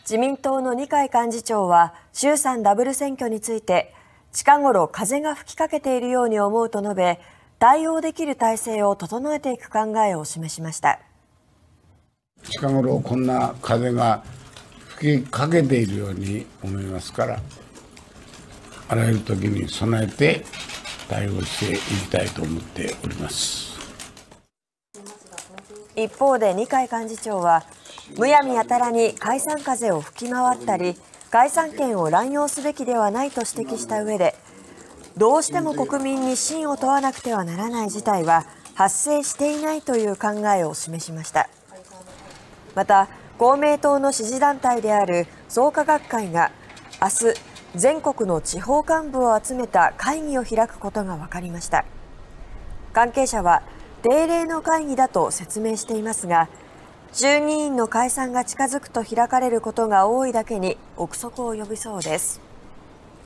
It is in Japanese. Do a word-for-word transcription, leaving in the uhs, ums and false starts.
自民党の二階幹事長は衆参ダブル選挙について近頃風が吹きかけているように思うと述べ、対応できる体制を整えていく考えを示しました。 近頃こんな風が吹きかけているように思いますから、あらゆる時に備えて対応していきたいと思っております。 一方で二階幹事長は、むやみやたらに解散風を吹き回ったり解散権を乱用すべきではないと指摘した上で、どうしても国民に信を問わなくてはならない事態は発生していないという考えを示しました。また公明党の支持団体である創価学会が明日全国の地方幹部を集めた会議を開くことが分かりました。関係者は定例の会議だと説明していますが、衆議院の解散が近づくと開かれることが多いだけに憶測を呼びそうです。